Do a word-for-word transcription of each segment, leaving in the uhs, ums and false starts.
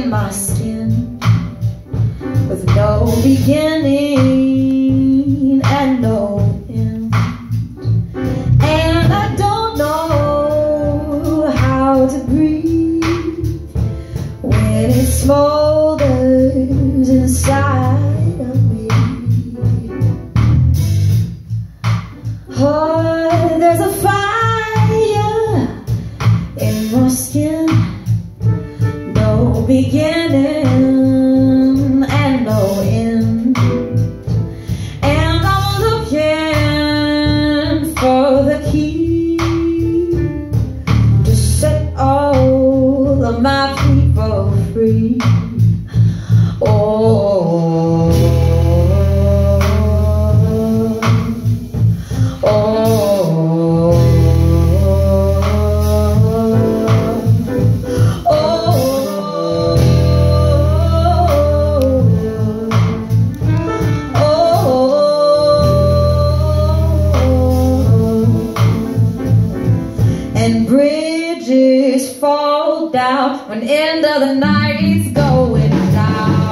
in my skin, with no beginning and no end. And I don't know how to breathe when it smolders inside of me. Oh, there's a fire in my skin, no beginning and no end. And I'm looking for the key to set all of my people free. Oh, and bridges fall down when end of the night is going down.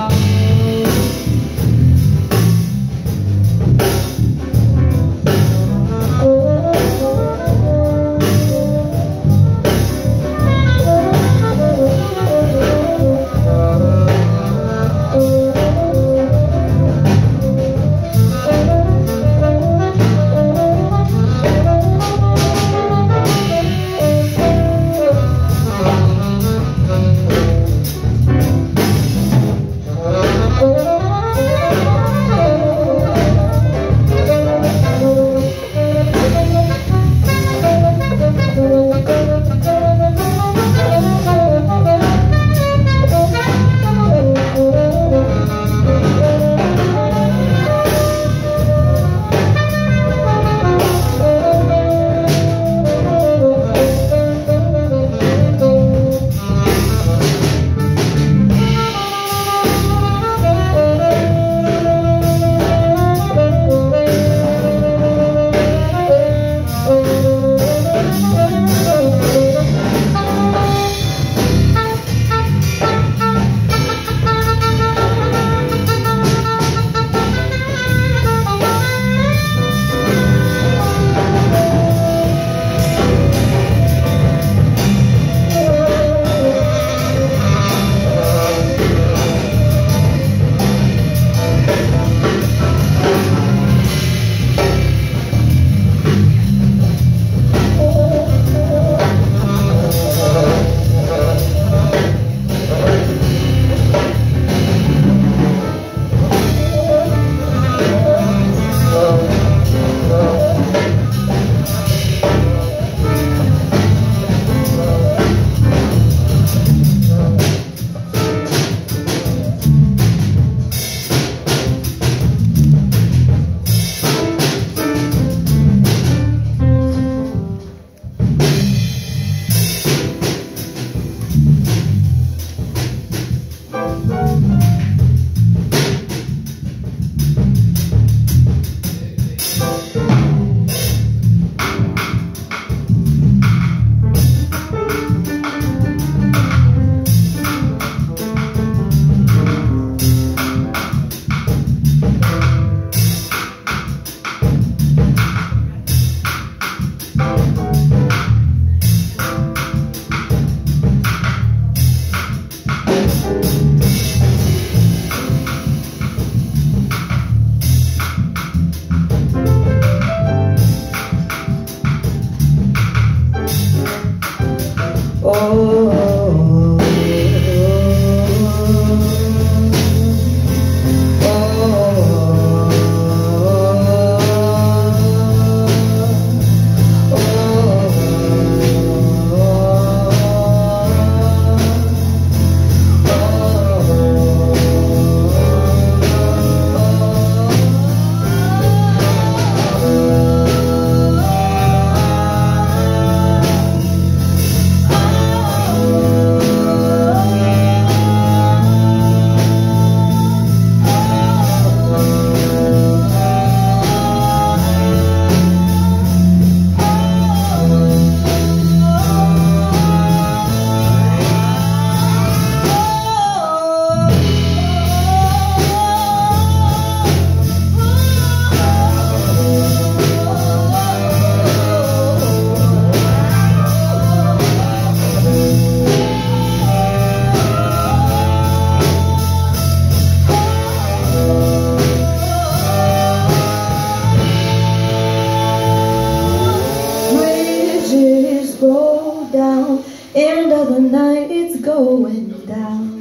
down. End of the night, it's going down.